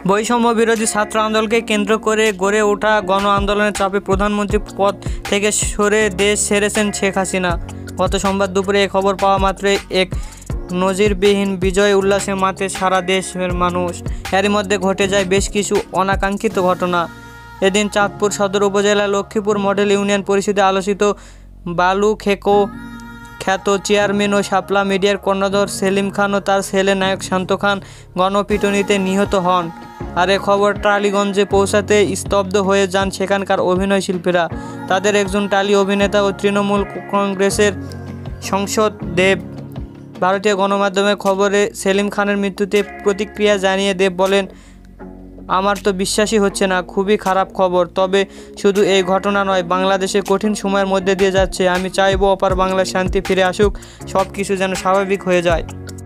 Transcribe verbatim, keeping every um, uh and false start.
বৈষম্য বিরোধী ছাত্র আন্দোলনকে কেন্দ্র করে গড়ে ওঠা গণ আন্দোলনের চাপে প্রধানমন্ত্রী পদ থেকে সরে দেশ ছেড়েছেন শেখ হাসিনা। গত সোমবার দুপুরে এ খবর পাওয়া মাত্রই এক নজিরবিহীন বিজয় উল্লাসে মাতে সারা দেশের মানুষ। এরই মধ্যে ঘটে যায় বেশ কিছু অনাকাঙ্ক্ষিত ঘটনা। এদিন চাঁদপুর সদর উপজেলার লক্ষ্মীপুর মডেল ইউনিয়ন পরিষদে আলোচিত বালুখেকো খ্যাত চেয়ারম্যান ও শাপলা মিডিয়ার কর্ণধার সেলিম খান ও তার ছেলে নায়ক শান্ত খান গণপিটুনিতে নিহত হন। আর এ খবর টালিগঞ্জে পৌঁছাতে স্তব্ধ হয়ে যান সেখানকার অভিনয় শিল্পীরা। তাদের একজন টালি অভিনেতা ও তৃণমূল কংগ্রেসের সাংসদ দেব। ভারতীয় গণমাধ্যমের খবরে সেলিম খানের মৃত্যুতে প্রতিক্রিয়া জানিয়ে দেব বলেন, আমার তো বিশ্বাসই হচ্ছে না, খুবই খারাপ খবর। তবে শুধু এই ঘটনা নয়, বাংলাদেশে কঠিন সময়ের মধ্যে দিয়ে যাচ্ছে। আমি চাইবো অপার বাংলার শান্তি ফিরে আসুক, সব কিছু যেন স্বাভাবিক হয়ে যায়।